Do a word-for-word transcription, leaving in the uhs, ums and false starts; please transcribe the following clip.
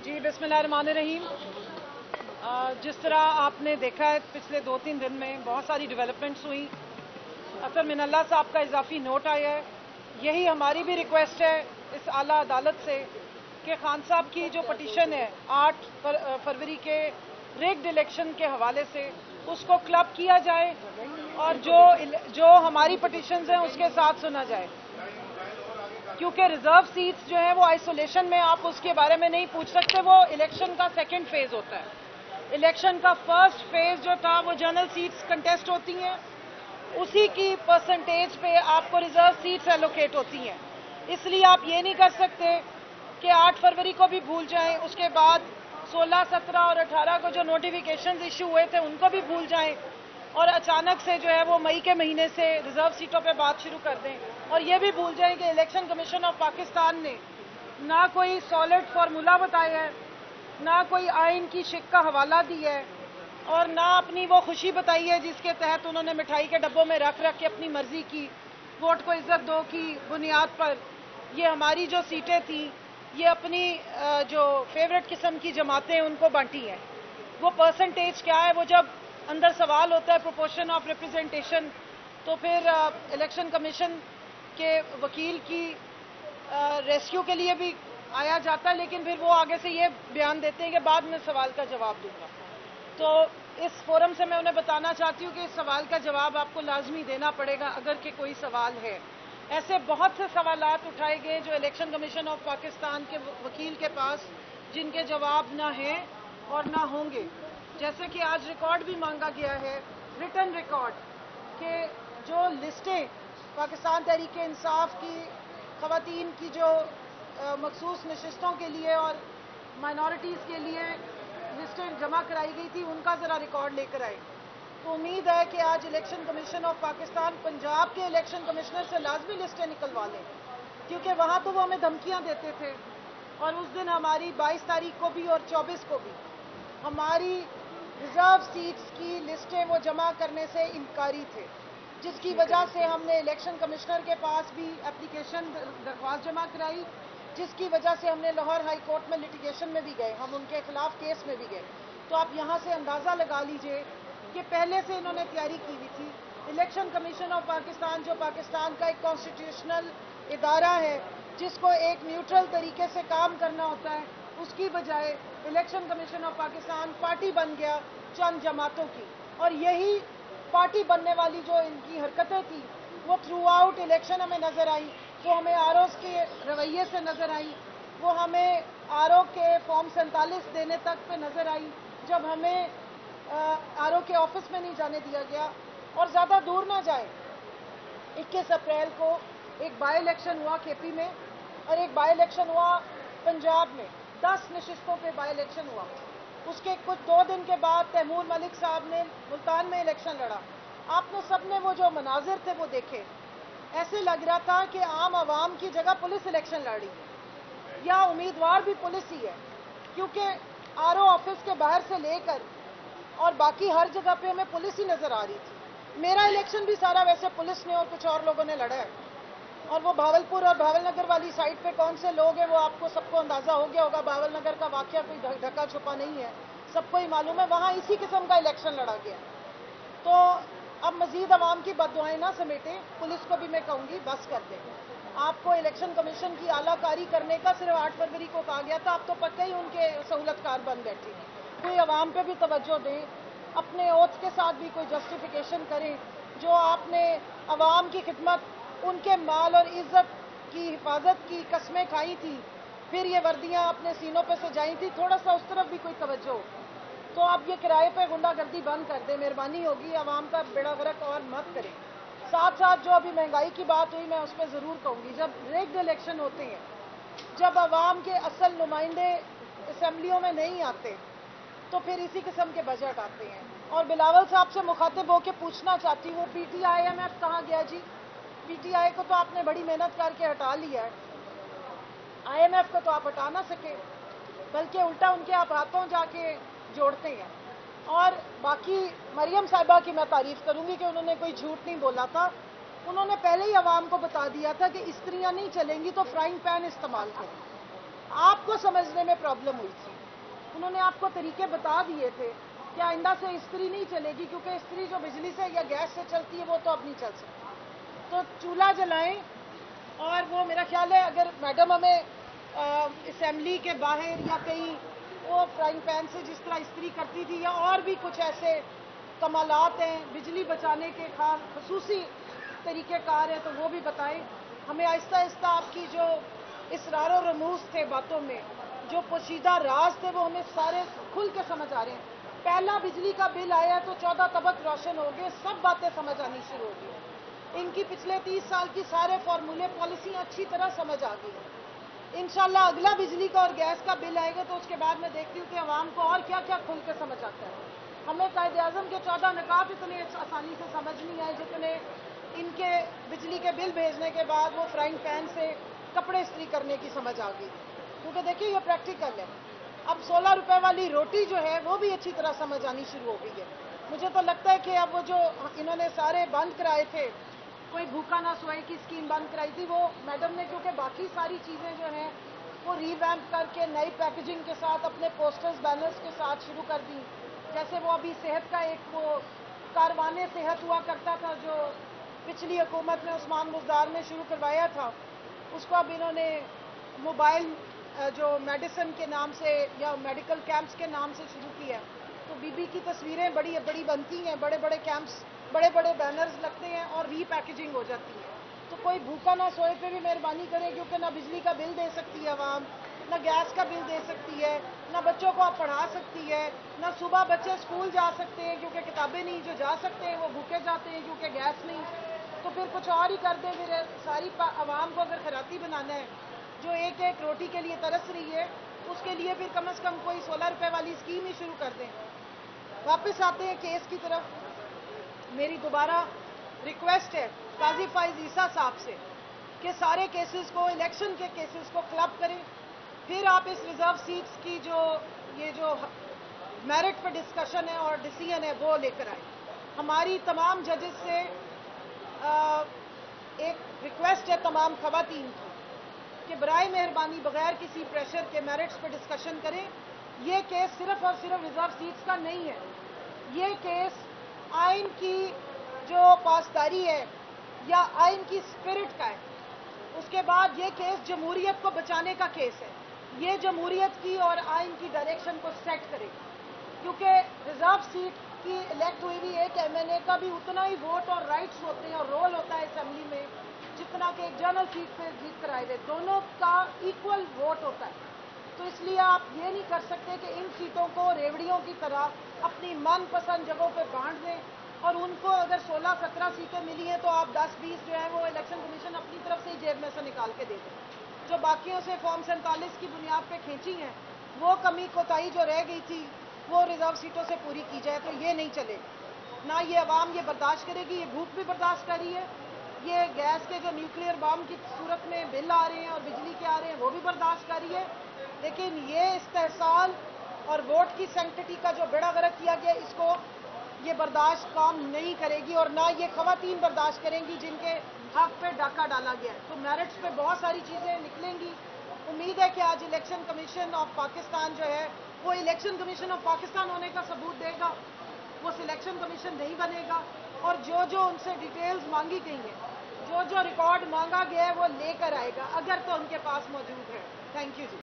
جی بسم اللہ الرحمن الرحیم. جس طرح آپ نے دیکھا ہے پچھلے دو تین دن میں بہت ساری ڈیولپمنٹس ہوئی. اثر من اللہ صاحب کا اضافی نوٹ آیا ہے. یہی ہماری بھی ریکویسٹ ہے اس اعلیٰ عدالت سے کہ خان صاحب کی جو پٹیشن ہے آٹھ فروری کے ریگڈ الیکشن کے حوالے سے اس کو کلب کیا جائے اور جو جو ہماری پٹیشنز ہیں اس کے ساتھ سنا جائے, کیونکہ ریزرو سیٹس جو ہیں وہ آئسولیشن میں آپ اس کے بارے میں نہیں پوچھ سکتے. وہ الیکشن کا سیکنڈ فیز ہوتا ہے. الیکشن کا فرسٹ فیز جو تھا وہ جنرل سیٹس کنٹیسٹ ہوتی ہیں, اسی کی پرسنٹیج پہ آپ کو ریزرو سیٹس ایلوکیٹ ہوتی ہیں. اس لیے آپ یہ نہیں کر سکتے کہ آٹھ فروری کو بھی بھول جائیں, اس کے بعد سولہ سترہ اور اٹھارہ کو جو نوٹیفیکیشنز ایشو ہوئے تھے ان کو بھی بھول جائیں اور اچانک سے جو ہے وہ مئی کے مہینے سے ریزرو سیٹوں پہ بات شروع کر دیں, اور یہ بھی بھول جائیں کہ الیکشن کمیشن آف پاکستان نے نہ کوئی سالڈ فارمولا بتایا ہے, نہ کوئی آئین کی شک کا حوالہ دیا ہے, اور نہ اپنی وہ خوشی بتائی ہے جس کے تحت انہوں نے مٹھائی کے ڈبوں میں رکھ رکھ کے اپنی مرضی کی ووٹ کو عزت دو کی بنیاد پر یہ ہماری جو سیٹیں تھیں یہ اپنی جو فیوریٹ قسم کی جماعتیں ان کو بانٹی ہیں. وہ پرسنٹیج کیا ہے, وہ جب اندر سوال ہوتا ہے پروپورشن آف ریپرزنٹیشن تو پھر الیکشن کمیشن کے وکیل کی ریسکیو کے لیے بھی آیا جاتا ہے, لیکن پھر وہ آگے سے یہ بیان دیتے ہیں کہ بعد میں سوال کا جواب دوں گا. تو اس فورم سے میں انہیں بتانا چاہتی ہوں کہ اس سوال کا جواب آپ کو لازمی دینا پڑے گا اگر کہ کوئی سوال ہے. ایسے بہت سے سوالات اٹھائے گئے جو الیکشن کمیشن آف پاکستان کے وکیل کے پاس جن کے جواب نہ ہیں اور نہ ہوں گے. جیسے کہ آج ریکارڈ بھی مانگا گیا ہے, ریٹن ریکارڈ, کہ جو لسٹیں پاکستان تحریک انصاف کی خواتین کی جو مخصوص نشستوں کے لیے اور مائنورٹیز کے لیے لسٹیں جمع کرائی گئی تھی ان کا ذرا ریکارڈ لے کر آئے. تو امید ہے کہ آج election commission of Pakistan Punjab کے الیکشن کمشنر سے لازمی لسٹیں نکلوا لیں, کیونکہ وہاں تو وہ ہمیں دھمکیاں دیتے تھے اور اس دن ہماری بائیس تاریخ کو بھی اور چوبیس کو بھی ہماری ریزرو سیٹس کی لسٹیں وہ جمع کرنے سے انکاری تھے, جس کی وجہ سے ہم نے الیکشن کمشنر کے پاس بھی اپلیکیشن درخواست جمع کرائی, جس کی وجہ سے ہم نے لاہور ہائی کورٹ میں لٹیگیشن میں بھی گئے, ہم ان کے خلاف کیس میں بھی گئے. تو آپ یہاں سے اندازہ لگا لیجئے کہ پہلے سے انہوں نے تیاری کی ہوئی تھی. الیکشن کمیشن آف پاکستان جو پاکستان کا ایک کانسٹیٹیوشنل ادارہ ہے جس کو ایک نیوٹرل طریقے سے کام کرنا ہوتا ہے, اس کی بجائے election commission of Pakistan party بن گیا چند جماعتوں کی. اور یہی پارٹی بننے والی جو ان کی حرکتیں تھیں وہ تھرو آؤٹ الیکشن ہمیں نظر آئی, وہ ہمیں آر اوز کے رویے سے نظر آئی, وہ ہمیں آر او کے فارم سینتالیس دینے تک پہ نظر آئی جب ہمیں آر او کے آفس میں نہیں جانے دیا گیا. اور زیادہ دور نہ جائیں, اکیس اپریل کو ایک بائی الیکشن ہوا کے پی میں اور ایک بائی الیکشن ہوا پنجاب میں, دس نشستوں پہ بائی الیکشن ہوا. اس کے کچھ دو دن کے بعد تیمور ملک صاحب نے ملتان میں الیکشن لڑا. آپ نے سب نے وہ جو مناظر تھے وہ دیکھے, ایسے لگ رہا تھا کہ عام عوام کی جگہ پولیس الیکشن لڑ رہی ہے یا امیدوار بھی پولیس ہی ہے, کیونکہ آر او آفس کے باہر سے لے کر اور باقی ہر جگہ پہ ہمیں پولیس ہی نظر آ رہی تھی. میرا الیکشن بھی سارا ویسے پولیس نے اور کچھ اور لوگوں نے لڑا ہے, اور وہ بھاولپور اور بھاول نگر والی سائڈ پہ کون سے لوگ ہیں وہ آپ کو سب کو اندازہ ہو گیا ہوگا. بھاول نگر کا واقعہ کوئی ڈھکا چھپا نہیں ہے, سب کو ہی معلوم ہے, وہاں اسی قسم کا الیکشن لڑا گیا. تو اب مزید عوام کی بد دعائیں نہ سمیٹیں, پولیس کو بھی میں کہوں گی بس کر دیں. آپ کو الیکشن کمیشن کی اعلیٰ کاری کرنے کا صرف آٹھ فروری کو کہا گیا تھا, اب تو پکا ہی ان کے سہولت کار بن بیٹھے. کوئی عوام پہ بھی توجہ دیں, اپنے اوتھ کے ساتھ بھی کوئی جسٹیفیکیشن کریں. جو آپ نے عوام کی خدمت, ان کے مال اور عزت کی حفاظت کی قسمیں کھائی تھی, پھر یہ وردیاں اپنے سینوں پہ سجائی تھی, تھوڑا سا اس طرف بھی کوئی توجہ ہو. تو آپ یہ کرائے پہ غنڈہ گردی بند کر دیں, مہربانی ہوگی, عوام کا بیڑا غرق اور مت کریں. ساتھ ساتھ جو ابھی مہنگائی کی بات ہوئی میں اس پہ ضرور کہوں گی, جب ریگڈ الیکشن ہوتے ہیں, جب عوام کے اصل نمائندے اسمبلیوں میں نہیں آتے تو پھر اسی قسم کے بجٹ آتے ہیں. اور بلاول صاحب سے مخاطب ہو کے پوچھنا چاہتی ہوں, P T I M F کہاں گیا جی؟ پی ٹی آئی کو تو آپ نے بڑی محنت کر کے ہٹا لیا ہے, آئی ایم ایف کو تو آپ ہٹا نہ سکے, بلکہ الٹا ان کے آپ ہاتھوں جا کے جوڑتے ہیں. اور باقی مریم صاحبہ کی میں تعریف کروں گی کہ انہوں نے کوئی جھوٹ نہیں بولا تھا, انہوں نے پہلے ہی عوام کو بتا دیا تھا کہ استریاں نہیں چلیں گی تو فرائنگ پین استعمال کریں. آپ کو سمجھنے میں پرابلم ہوئی تھی. انہوں نے آپ کو طریقے بتا دیے تھے کہ آئندہ سے استری نہیں چلے گی, کیونکہ استری جو بجلی سے یا گیس سے چلتی ہے وہ تو اب نہیں چل سکتی. تو چولہا جلائیں. اور وہ میرا خیال ہے اگر میڈم ہمیں اسمبلی کے باہر یا کہیں وہ فرائنگ پین سے جس طرح استری کرتی تھی یا اور بھی کچھ ایسے کمالات ہیں بجلی بچانے کے خاص خصوصی طریقہ کار ہیں تو وہ بھی بتائیں ہمیں. آہستہ آہستہ آپ کی جو اسرار و رموز تھے باتوں میں, جو پوشیدہ راز تھے, وہ ہمیں سارے کھل کے سمجھ آ رہے ہیں. پہلا بجلی کا بل آیا تو چودہ طبق روشن ہو گئے, سب باتیں سمجھ آنی شروع ہو گئی. ان کی پچھلے تیس سال کی سارے فارمولے پالیسیاں اچھی طرح سمجھ آ گئی. انشاءاللہ اگلا بجلی کا اور گیس کا بل آئے گا تو اس کے بعد میں دیکھتی ہوں کہ عوام کو اور کیا کیا کھل کے سمجھ آتا ہے. ہمیں قائد اعظم کے چودہ نکات اتنے آسانی سے سمجھ نہیں آئے جتنے ان کے بجلی کے بل بھیجنے کے بعد وہ فرائنگ پین سے کپڑے استری کرنے کی سمجھ آ گئی. کیونکہ دیکھیے یہ پریکٹیکل ہے. اب سولہ روپے والی روٹی جو ہے وہ بھی اچھی طرح سمجھ آنی شروع ہو گئی ہے. مجھے تو لگتا ہے کہ اب وہ جو انہوں نے سارے بند کرائے تھے, کوئی بھوکا نہ سوئے کی اسکیم بند کرائی تھی, وہ میڈم نے کیونکہ باقی ساری چیزیں جو ہیں وہ ریویمپ کر کے نئی پیکیجنگ کے ساتھ اپنے پوسٹرز بینرز کے ساتھ شروع کر دی. جیسے وہ ابھی صحت کا ایک وہ کاروان صحت ہوا کرتا تھا جو پچھلی حکومت نے عثمان بزدار نے شروع کروایا تھا, اس کو اب انہوں نے موبائل جو میڈیسن کے نام سے یا میڈیکل کیمپس کے نام سے شروع کیا. تو بی بی کی تصویریں بڑی بڑی بنتی ہیں, بڑے بڑے کیمپس, بڑے بڑے بینرز لگتے ہیں اور ری پیکیجنگ ہو جاتی ہے. تو کوئی بھوکا نہ سوئے پہ بھی مہربانی کریں, کیونکہ نہ بجلی کا بل دے سکتی ہے عوام, نہ گیس کا بل دے سکتی ہے, نہ بچوں کو آپ پڑھا سکتی ہے, نہ صبح بچے اسکول جا سکتے ہیں کیونکہ کتابیں نہیں, جو جا سکتے ہیں وہ بھوکے جاتے ہیں کیونکہ گیس نہیں. تو پھر کچھ اور ہی کر دیں. پھر ساری عوام کو اگر خیراتی بنانا ہے, جو ایک ایک روٹی کے لیے ترس رہی ہے, اس کے لیے پھر کم از کم کوئی سولہ روپے والی اسکیم ہی شروع کر دیں. واپس آتے ہیں کیس کی طرف. میری دوبارہ ریکویسٹ ہے قاضی فائز عیسیٰ صاحب سے کہ سارے کیسز کو, الیکشن کے کیسز کو کلب کریں. پھر آپ اس ریزرو سیٹس کی جو یہ جو میرٹ پہ ڈسکشن ہے اور ڈیسیژن ہے وہ لے کر آئیں. ہماری تمام ججز سے ایک ریکویسٹ ہے تمام خواتین کی کہ برائے مہربانی بغیر کسی پریشر کے میرٹس پہ ڈسکشن کریں. یہ کیس صرف اور صرف ریزرو سیٹس کا نہیں ہے, یہ کیس آئین کی جو پاسداری ہے یا آئین کی اسپرٹ کا ہے. اس کے بعد یہ کیس جمہوریت کو بچانے کا کیس ہے. یہ جمہوریت کی اور آئین کی ڈائریکشن کو سیٹ کرے گا, کیونکہ ریزرو سیٹ کی الیکٹ ہوئی ہوئی ایک ایم این اے کا بھی اتنا ہی ووٹ اور رائٹس ہوتے ہیں اور رول ہوتا ہے اسمبلی میں جتنا کہ ایک جنرل سیٹ سے جیت کر آئے ہوئے, دونوں کا ایکول ووٹ ہوتا ہے. تو اس لیے آپ یہ نہیں کر سکتے کہ ان سیٹوں کو ریوڑیوں کی طرح اپنی من پسند جگہوں پہ بانٹ دیں, اور ان کو اگر سولہ سترہ سیٹیں ملی ہیں تو آپ دس بیس جو ہیں وہ الیکشن کمیشن اپنی طرف سے ہی جیب میں سے نکال کے دے دیں. جو باقیوں سے فارم سینتالیس کی بنیاد پہ کھینچی ہیں وہ کمی کوتاہی جو رہ گئی تھی وہ ریزرو سیٹوں سے پوری کی جائے. تو یہ نہیں چلے گا, نہ یہ عوام یہ برداشت کرے گی. یہ بھوک بھی برداشت کر رہی ہے, یہ گیس کے جو نیوکلیئر بام کی صورت میں بل آ رہے ہیں اور بجلی کے آ رہے ہیں وہ بھی برداشت کر رہی ہے. لیکن یہ استحصال اور ووٹ کی سینکٹٹی کا جو بیڑا غرق کیا گیا, اس کو یہ برداشت کام نہیں کرے گی, اور نہ یہ خواتین برداشت کریں گی جن کے حق پہ ڈاکہ ڈالا گیا ہے. تو میرٹس پہ بہت ساری چیزیں نکلیں گی. امید ہے کہ آج الیکشن کمیشن آف پاکستان جو ہے وہ الیکشن کمیشن آف پاکستان ہونے کا ثبوت دے گا, وہ سلیکشن کمیشن نہیں بنے گا, اور جو جو ان سے ڈیٹیلز مانگی گئی ہیں, جو جو ریکارڈ مانگا گیا ہے وہ لے کر آئے گا اگر تو ان کے پاس موجود ہے. Thank you G.